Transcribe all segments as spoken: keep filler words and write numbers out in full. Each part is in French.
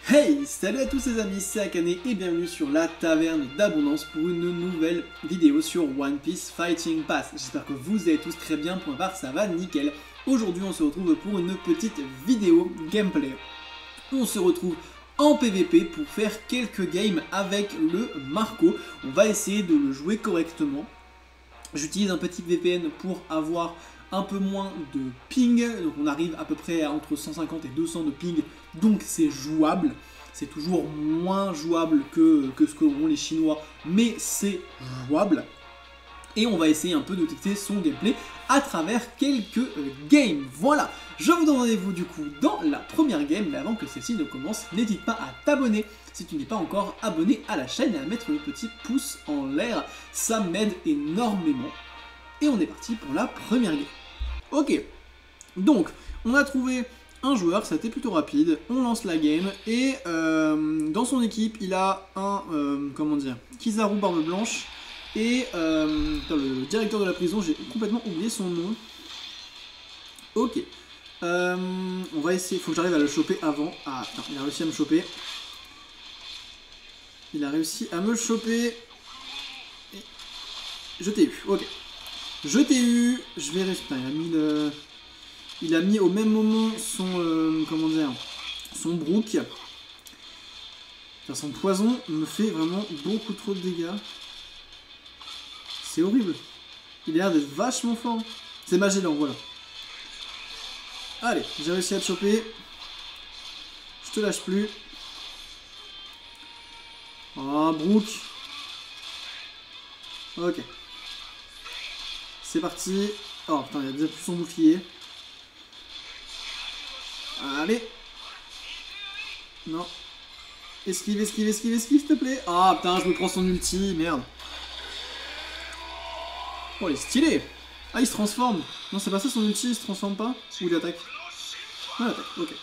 Hey, salut à tous les amis, c'est Akane et bienvenue sur la Taverne d'Abondance pour une nouvelle vidéo sur One Piece Fighting Pass. J'espère que vous allez tous très bien, pour ma part ça va nickel. Aujourd'hui on se retrouve pour une petite vidéo gameplay. On se retrouve en P V P pour faire quelques games avec le Marco. On va essayer de le jouer correctement. J'utilise un petit V P N pour avoir un peu moins de ping, donc on arrive à peu près à entre cent cinquante et deux cents de ping, donc c'est jouable. C'est toujours moins jouable que, que ce qu'auront les Chinois, mais c'est jouable. Et on va essayer un peu de tester son gameplay à travers quelques euh, games. Voilà, je vous donne rendez-vous du coup dans la première game, mais avant que celle-ci ne commence, n'hésite pas à t'abonner si tu n'es pas encore abonné à la chaîne et à mettre le petit pouce en l'air, ça m'aide énormément. Et on est parti pour la première game. Ok, donc on a trouvé un joueur, ça a été plutôt rapide, on lance la game et euh, dans son équipe il a un, euh, comment dire, Kizaru Barbe Blanche et euh, le directeur de la prison, j'ai complètement oublié son nom. Ok, euh, on va essayer, il faut que j'arrive à le choper avant. Ah, attends, il a réussi à me choper. Il a réussi à me choper. Et je t'ai eu, ok. Je t'ai eu, je vais rester. Putain, il a mis le. Il a mis au même moment son. Euh, comment dire. Son brook. Enfin, son poison me fait vraiment beaucoup trop de dégâts. C'est horrible. Il a l'air d'être vachement fort. C'est Magellan, voilà. Allez, j'ai réussi à te choper. Je te lâche plus. Oh, brook. Ok. C'est parti. Oh putain, il a déjà plus son bouclier. Allez. Non. Esquive, esquive, esquive, esquive, s'il te plaît. Ah putain, je me prends son ulti, merde. Oh, il est stylé. Ah, il se transforme. Non, c'est pas ça son ulti, il se transforme pas. Ou il attaque. Ah, il attaque, ok.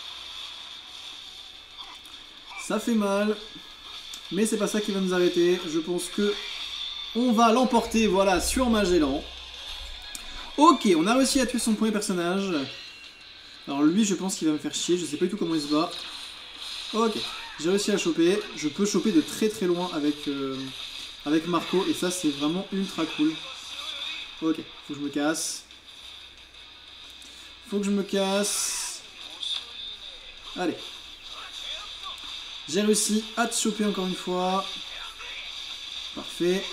Ça fait mal. Mais c'est pas ça qui va nous arrêter. Je pense que on va l'emporter, voilà, sur Magellan. Ok, on a réussi à tuer son premier personnage. Alors lui, je pense qu'il va me faire chier. Je sais pas du tout comment il se bat. Ok, j'ai réussi à choper. Je peux choper de très très loin avec, euh, avec Marco. Et ça, c'est vraiment ultra cool. Ok, faut que je me casse. Faut que je me casse. Allez. J'ai réussi à te choper encore une fois. Parfait.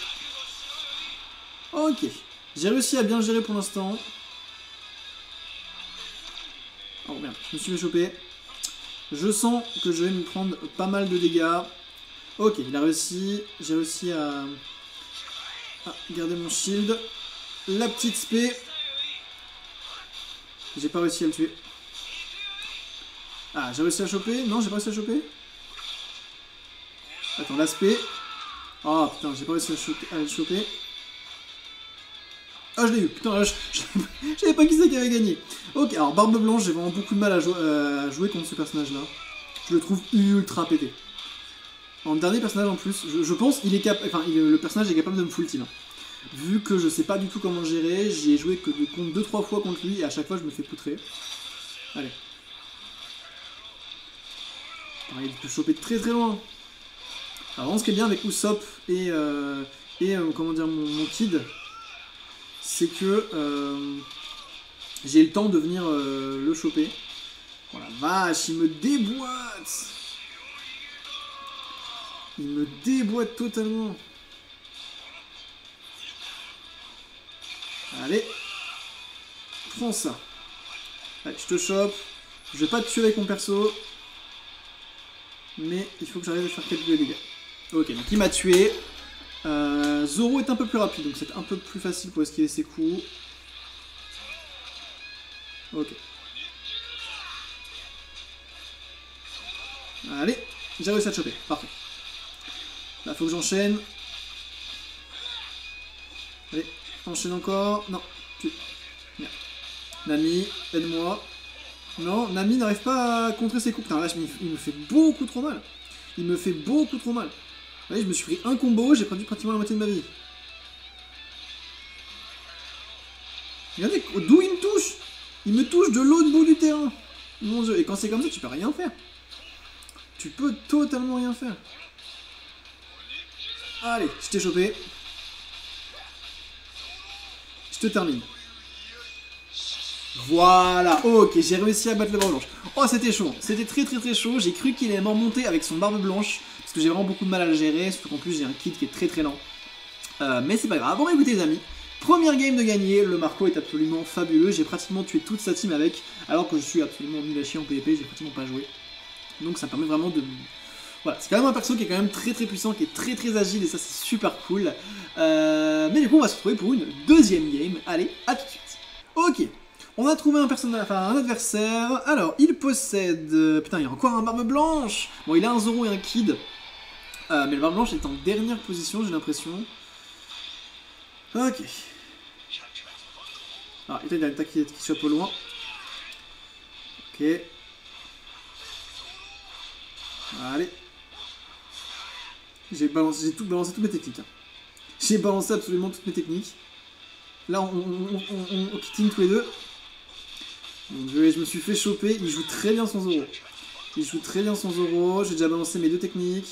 Ok. J'ai réussi à bien gérer pour l'instant. Oh merde, je me suis fait choper. Je sens que je vais me prendre pas mal de dégâts. Ok, il a réussi. J'ai réussi à... à garder mon shield. La petite spé. J'ai pas réussi à le tuer. Ah, j'ai réussi à choper. Non, j'ai pas réussi à choper. Attends, l'aspect. Oh putain, j'ai pas réussi à, choper, à le choper. Ah, je l'ai eu, putain, je savais pas qui c'est qui avait gagné. Ok, alors Barbe Blanche, j'ai vraiment beaucoup de mal à, jou euh, à jouer contre ce personnage-là. Je le trouve ultra pété. En dernier personnage en plus, je, je pense il est cap enfin, il, le personnage est capable de me full team. Vu que je sais pas du tout comment gérer, j'ai joué que de contre deux trois fois contre lui et à chaque fois je me fais poutrer. Allez. Pareil, il peut choper de très très loin. Alors, ce qui est bien avec Usopp et, euh, et euh, comment dire, mon, mon kid, c'est que euh, j'ai le temps de venir euh, le choper. Oh la vache, il me déboîte. Il me déboîte totalement. Allez. Prends ça. Allez, je te chope. Je vais pas te tuer avec mon perso. Mais il faut que j'arrive à faire quelques dégâts. Ok, donc il m'a tué. Euh, Zoro est un peu plus rapide, donc c'est un peu plus facile pour esquiver ses coups. Ok. Allez, j'ai réussi à te choper, parfait. Là, faut que j'enchaîne. Allez, enchaîne encore. Non, tu... Merde. Nami, aide-moi. Non, Nami n'arrive pas à contrer ses coups. Putain, là, il me fait beaucoup trop mal. Il me fait beaucoup trop mal. Vous voyez, je me suis pris un combo, j'ai perdu pratiquement la moitié de ma vie. Regardez, d'où il me touche. Il me touche de l'autre bout du terrain. Mon dieu, et quand c'est comme ça, tu peux rien faire. Tu peux totalement rien faire. Allez, je t'ai chopé. Je te termine. Voilà, ok, j'ai réussi à battre le barbe blanche. Oh, c'était chaud, c'était très très très chaud. J'ai cru qu'il allait m'en monter avec son barbe blanche, parce que j'ai vraiment beaucoup de mal à le gérer, surtout qu'en plus j'ai un kit qui est très très lent. Euh, mais c'est pas grave. Bon, bah écoutez les amis, première game de gagner, le Marco est absolument fabuleux. J'ai pratiquement tué toute sa team avec, alors que je suis absolument nul à chier en P V P, j'ai pratiquement pas joué. Donc ça permet vraiment de... Voilà, c'est quand même un perso qui est quand même très très puissant, qui est très très agile, et ça c'est super cool. Euh, mais du coup on va se retrouver pour une deuxième game. Allez, à tout de suite. Ok. On a trouvé un personnage, enfin un adversaire. Alors, il possède... Euh, putain, il y a encore un barbe blanche. Bon, il a un Zoro et un Kid. Euh, mais le barbe blanche est en dernière position, j'ai l'impression. Ok. Alors, il y a une attaque qui, qui chope au loin. Ok. Allez. J'ai balancé, j'ai tout balancé toutes mes techniques. Hein. J'ai balancé absolument toutes mes techniques. Là, on, on, on, on, on kitting tous les deux. Donc, je, je me suis fait choper, il joue très bien son Zoro. Il joue très bien son Zoro, j'ai déjà balancé mes deux techniques.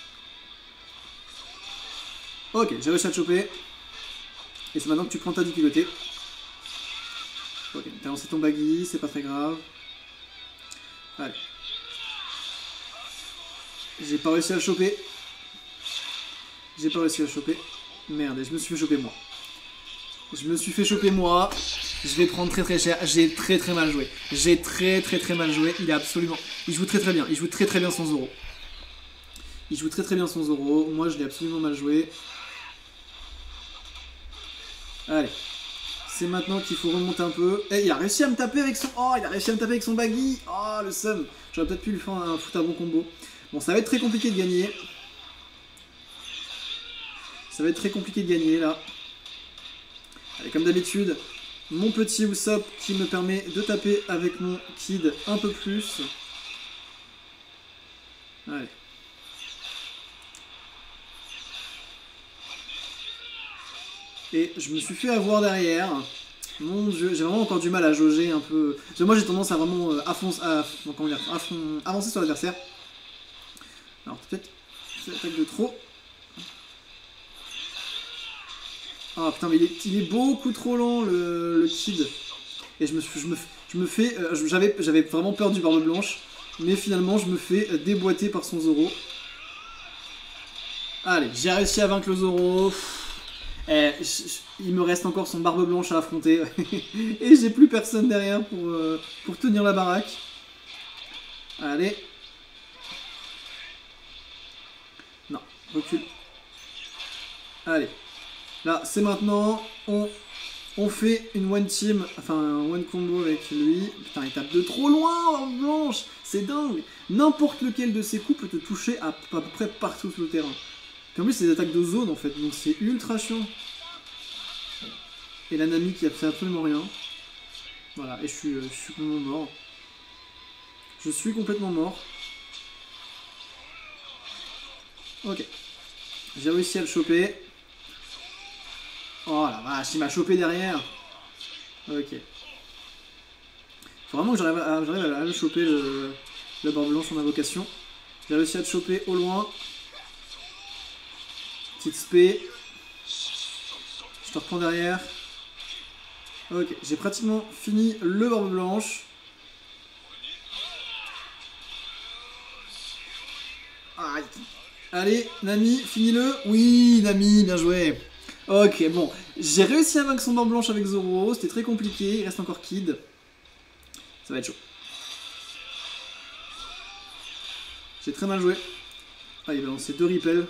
Ok, j'ai réussi à te choper. Et c'est maintenant que tu prends ta difficulté. Ok, t'as lancé ton baggy, c'est pas très grave. Allez. J'ai pas réussi à le choper. J'ai pas réussi à le choper. Merde, je me suis fait choper moi. Je me suis fait choper moi. Je vais prendre très très cher. J'ai très très mal joué. J'ai très très très mal joué. Il est absolument... Il joue très très bien. Il joue très très bien son Zoro. Il joue très très bien son Zoro. Moi je l'ai absolument mal joué. Allez. C'est maintenant qu'il faut remonter un peu. Et il a réussi à me taper avec son... Oh, il a réussi à me taper avec son baggy. Oh, le seum. J'aurais peut-être pu lui faire un foutre à bon combo. Bon, ça va être très compliqué de gagner. Ça va être très compliqué de gagner là. Allez, comme d'habitude, mon petit Usopp qui me permet de taper avec mon Kid un peu plus. Allez. Et je me suis fait avoir derrière. Mon dieu, j'ai vraiment encore du mal à jauger un peu. Parce que moi j'ai tendance à vraiment euh, affonce, à, comment dire, affon, avancer sur l'adversaire. Alors peut-être c'est l'attaque de trop. Ah putain, mais il est, il est beaucoup trop lent le, le Kid. Et je me, je me, je me fais... Euh, j'avais j'avais vraiment peur du barbe blanche. Mais finalement je me fais déboîter par son Zoro. Allez, j'ai réussi à vaincre le Zoro. Eh, je, je, il me reste encore son barbe blanche à affronter. Et j'ai plus personne derrière pour, euh, pour tenir la baraque. Allez. Non, recule. Allez. Là, c'est maintenant, on, on fait une one team, enfin un one combo avec lui. Putain, il tape de trop loin, barbe blanche, c'est dingue. N'importe lequel de ses coups peut te toucher à, à peu près partout sur le terrain. Puis en plus, c'est des attaques de zone en fait, donc c'est ultra chiant. Et la Nami qui a fait absolument rien. Voilà, et je suis, je suis complètement mort. Je suis complètement mort. Ok. J'ai réussi à le choper. Oh la vache, il m'a chopé derrière. Ok. Faut vraiment que j'arrive à, à, à le choper, le, le barbe blanche en invocation. J'ai réussi à te choper au loin. Petite spé. Je te reprends derrière. Ok, j'ai pratiquement fini le barbe blanche. Aïe. Allez, Nami, finis-le. Oui, Nami, bien joué. Ok, bon, j'ai réussi à vaincre son barbe blanche avec Zoro, c'était très compliqué, il reste encore Kid. Ça va être chaud. J'ai très mal joué. Ah, il va lancer deux repels.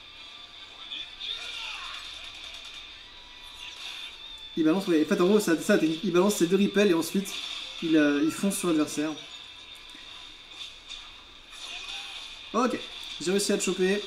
Il balance, ouais, en fait en gros, ça, ça, il balance ses deux repels et ensuite il, euh, il fonce sur l'adversaire. Ok, j'ai réussi à le choper.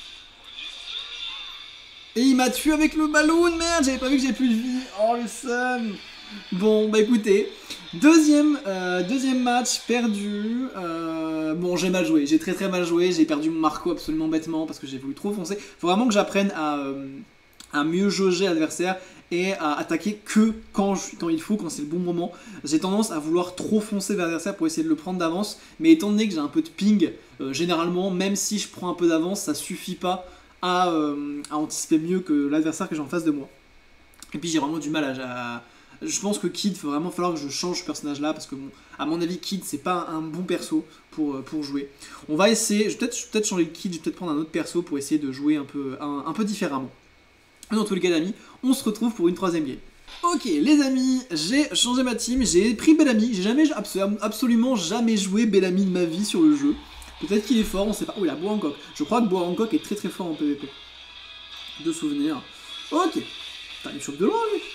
Et il m'a tué avec le ballon, merde, j'avais pas vu que j'ai plus de vie. Oh le seum. Bon, bah écoutez, deuxième, euh, deuxième match perdu. Euh, bon, j'ai mal joué, j'ai très très mal joué. J'ai perdu mon Marco absolument bêtement parce que j'ai voulu trop foncer. Faut vraiment que j'apprenne à, euh, à mieux jauger l'adversaire et à attaquer que quand, je, quand il faut, quand c'est le bon moment. J'ai tendance à vouloir trop foncer vers l'adversaire pour essayer de le prendre d'avance, mais étant donné que j'ai un peu de ping, euh, généralement, même si je prends un peu d'avance, ça suffit pas à, euh, à anticiper mieux que l'adversaire que j'ai en face de moi. Et puis j'ai vraiment du mal à... à je pense que Kid, il va vraiment falloir que je change ce personnage là, parce que bon, à mon avis Kid c'est pas un bon perso pour, pour jouer. On va essayer, je vais peut-être peut changer le Kid, je vais peut-être prendre un autre perso pour essayer de jouer un peu, un, un peu différemment. Dans tous les cas d'amis, on se retrouve pour une troisième game. Ok les amis, j'ai changé ma team, j'ai pris Bellamy, j'ai jamais, absolument jamais joué Bellamy de ma vie sur le jeu. Peut-être qu'il est fort, on sait pas. Oh il a Bois Hancock, je crois que Bois Hancock est très très fort en P V P. De souvenirs. Ok, putain il me chope de loin lui.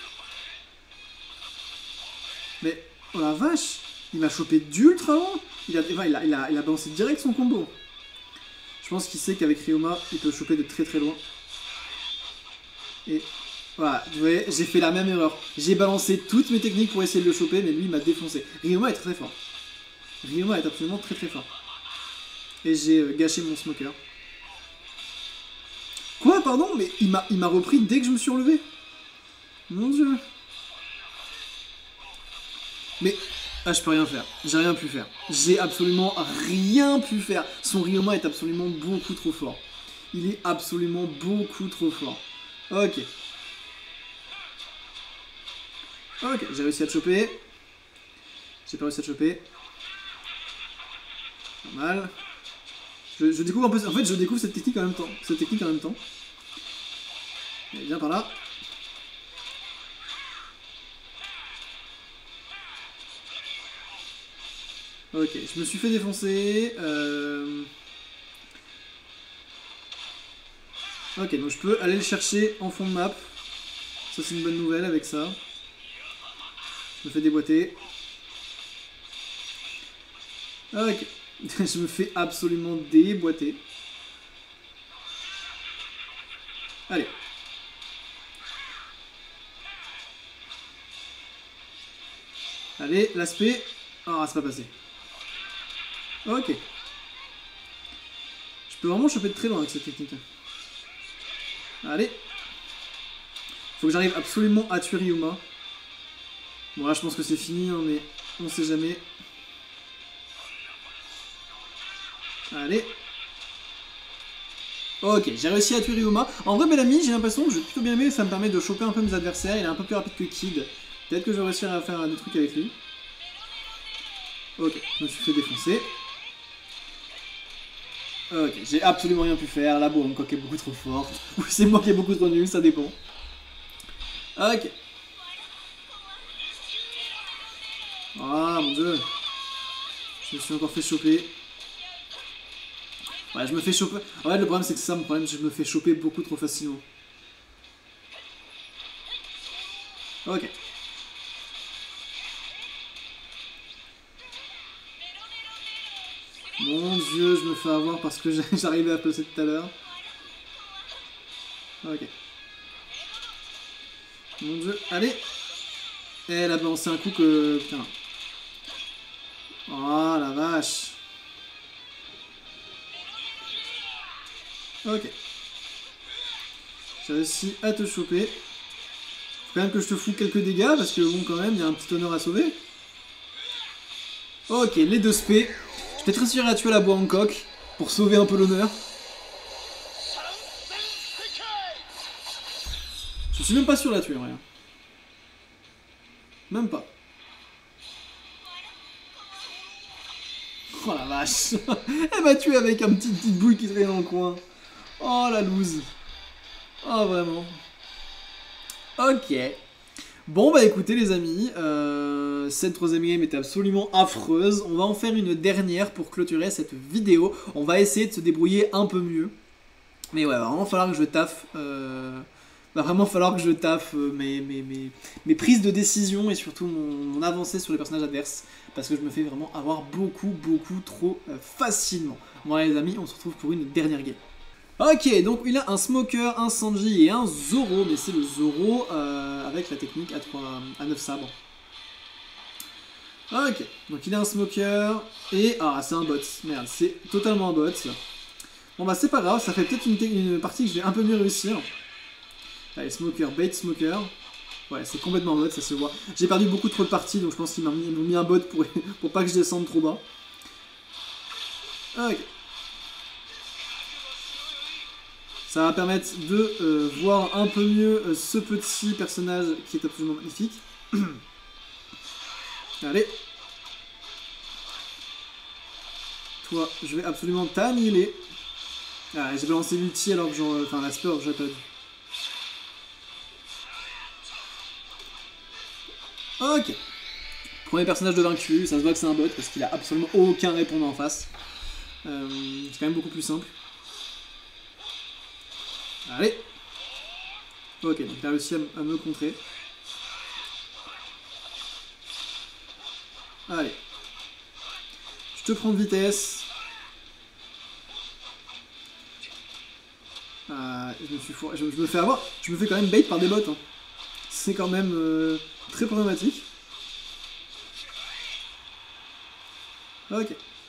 Mais, oh la vache, il m'a chopé d'ultra loin. Il a, il, a, il, a, il a balancé direct son combo. Je pense qu'il sait qu'avec Ryoma, il peut choper de très très loin. Et voilà, vous voyez, j'ai fait la même erreur. J'ai balancé toutes mes techniques pour essayer de le choper, mais lui il m'a défoncé. Ryoma est très très fort. Ryoma est absolument très très fort. Et j'ai euh, gâché mon smoker. Quoi, pardon? Mais il m'a repris dès que je me suis relevé. Mon dieu. Mais, ah je peux rien faire, j'ai rien pu faire. J'ai absolument rien pu faire. Son Ryoma est absolument beaucoup trop fort. Il est absolument beaucoup trop fort. Ok. Ok, j'ai réussi à te choper. J'ai pas réussi à te choper. Pas mal. Je, je découvre un peu, en fait je découvre cette technique en même temps. Cette technique en même temps. Allez, viens par là. Ok, je me suis fait défoncer. Euh... Ok, donc je peux aller le chercher en fond de map. Ça c'est une bonne nouvelle avec ça. Je me fais déboîter. Ok, je me fais absolument déboîter. Allez. Allez, l'aspect. Ah, c'est pas passé. Ok. Je peux vraiment choper de très loin avec cette technique. Allez. Faut que j'arrive absolument à tuer Ryoma. Bon là je pense que c'est fini, hein, mais on sait jamais. Allez. Ok, j'ai réussi à tuer Ryoma. En vrai Bellamy, j'ai l'impression que j'ai plutôt bien aimé, ça me permet de choper un peu mes adversaires. Il est un peu plus rapide que Kid. Peut-être que je vais réussir à faire des trucs avec lui. Ok, je me suis fait défoncer. Ok, j'ai absolument rien pu faire. La Bois Hancock est beaucoup trop forte. Ou c'est moi qui est beaucoup trop nul, ça dépend. Ok. Ah mon dieu. Je me suis encore fait choper. Ouais, je me fais choper. En fait, le problème c'est que c'est ça mon problème, c'est que je me fais choper beaucoup trop facilement. Ok. Mon dieu, je me fais avoir parce que j'arrivais à placer tout à l'heure. Ok. Mon dieu, allez. Et elle a balancé un coup que... Putain. Oh la vache. Ok. J'ai réussi à te choper. Faut quand même que je te fous quelques dégâts parce que bon quand même, il y a un petit honneur à sauver. Ok, les deux spé. Je vais peut-être réussir à tuer la Bois Hancock pour sauver un peu l'honneur. Je suis même pas sûr de la tuer, rien. Même pas. Oh la vache. Elle m'a tué avec un petit petite boule qui traîne dans le coin. Oh la loose. Oh vraiment. Ok. Bon bah écoutez les amis, euh, cette troisième game était absolument affreuse. On va en faire une dernière pour clôturer cette vidéo. On va essayer de se débrouiller un peu mieux. Mais ouais, va vraiment falloir que je taffe. Euh, va vraiment falloir que je taffe mes, mes, mes, mes prises de décision et surtout mon, mon avancée sur les personnages adverses. Parce que je me fais vraiment avoir beaucoup, beaucoup trop euh, facilement. Bon les amis, on se retrouve pour une dernière game. Ok, donc il a un Smoker, un Sanji et un Zoro, mais c'est le Zoro euh, avec la technique à, trois, à neuf sabres. Ok, donc il a un Smoker et... Ah, c'est un bot, merde, c'est totalement un bot. Bon bah c'est pas grave, ça fait peut-être une, une partie que je vais un peu mieux réussir. Allez, Smoker, bait Smoker. Ouais, c'est complètement bot, ça se voit. J'ai perdu beaucoup trop de parties, donc je pense qu'ils m'ont mis, mis un bot pour, pour pas que je descende trop bas. Ok. Ça va permettre de euh, voir un peu mieux euh, ce petit personnage qui est absolument magnifique. Allez. Toi, je vais absolument t'annihiler. Ah, j'ai balancé l'ulti alors que j'en... Enfin, la spur, j'ai pas dû. Ok. Premier personnage de vaincu, ça se voit que c'est un bot parce qu'il a absolument aucun répondant en face. Euh, c'est quand même beaucoup plus simple. Allez. Ok, donc il a réussi à, à me contrer. Allez. Je te prends de vitesse. Ah, je me suis fourré. Je, je me fais avoir. Je me fais quand même bait par des bots. Hein. C'est quand même euh, très problématique. Ok.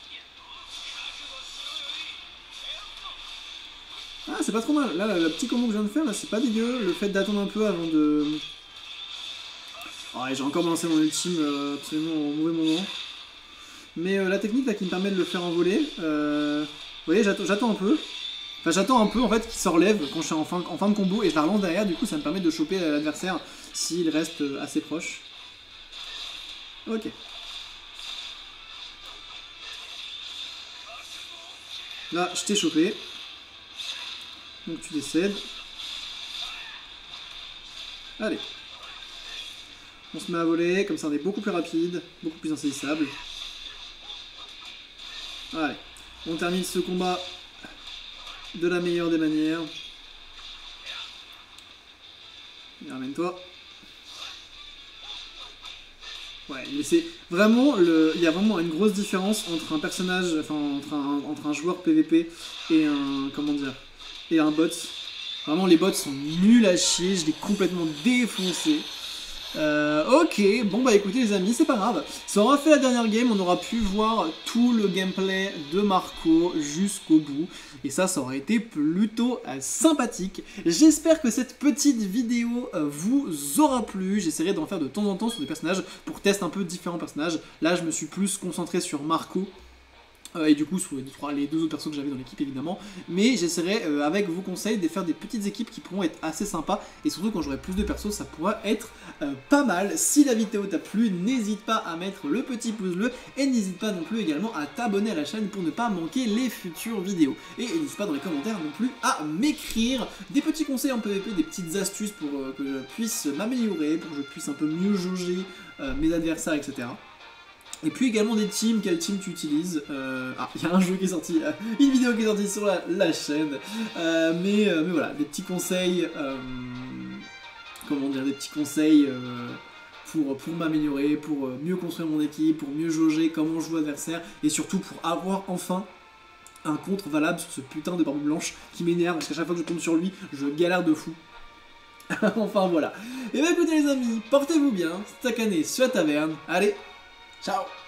Ah, c'est pas trop mal. Là, le petit combo que je viens de faire, là, c'est pas dégueu. Le fait d'attendre un peu avant de... Oh, j'ai encore lancé mon ultime euh, absolument au mauvais moment. Mais euh, la technique là qui me permet de le faire envoler, euh... vous voyez, j'attends un peu. Enfin, j'attends un peu en fait qu'il se relève quand je suis en fin, en fin de combo et je la relance derrière. Du coup, ça me permet de choper l'adversaire s'il reste assez proche. Ok. Là, je t'ai chopé. Donc tu décèdes. Allez. On se met à voler, comme ça on est beaucoup plus rapide, beaucoup plus insaisissable. Allez. On termine ce combat de la meilleure des manières. Ramène-toi. Ouais, mais c'est vraiment le. Il y a vraiment une grosse différence entre un personnage, enfin entre un, entre un joueur P V P et un. Comment dire, et un bot. Vraiment, les bots sont nuls à chier, je l'ai complètement défoncé. Euh, ok, bon bah écoutez les amis, c'est pas grave. Ça aura fait la dernière game, on aura pu voir tout le gameplay de Marco jusqu'au bout. Et ça, ça aurait été plutôt euh, sympathique. J'espère que cette petite vidéo euh, vous aura plu. J'essaierai d'en faire de temps en temps sur des personnages pour tester un peu différents personnages. Là, je me suis plus concentré sur Marco. Euh, et du coup sur les deux, trois, les deux autres personnes que j'avais dans l'équipe évidemment, mais j'essaierai euh, avec vos conseils de faire des petites équipes qui pourront être assez sympas, et surtout quand j'aurai plus de persos ça pourra être euh, pas mal. Si la vidéo t'a plu, n'hésite pas à mettre le petit pouce bleu, et n'hésite pas non plus également à t'abonner à la chaîne pour ne pas manquer les futures vidéos, et n'hésite pas dans les commentaires non plus à m'écrire des petits conseils en P V P, des petites astuces pour euh, que je puisse m'améliorer, pour que je puisse un peu mieux jauger euh, mes adversaires, et cetera. Et puis également des teams, quel team tu utilises. euh... Ah, il y a un jeu qui est sorti, euh, une vidéo qui est sortie sur la, la chaîne. Euh, mais, euh, mais voilà, des petits conseils, euh... comment dire, des petits conseils euh, pour, pour m'améliorer, pour mieux construire mon équipe, pour mieux jauger comment je joue adversaire, et surtout pour avoir enfin un contre valable sur ce putain de barbe blanche qui m'énerve, parce qu'à chaque fois que je tombe sur lui, je galère de fou. Enfin voilà. Et bien écoutez les amis, portez-vous bien, Stakane sur la taverne, allez, ciao.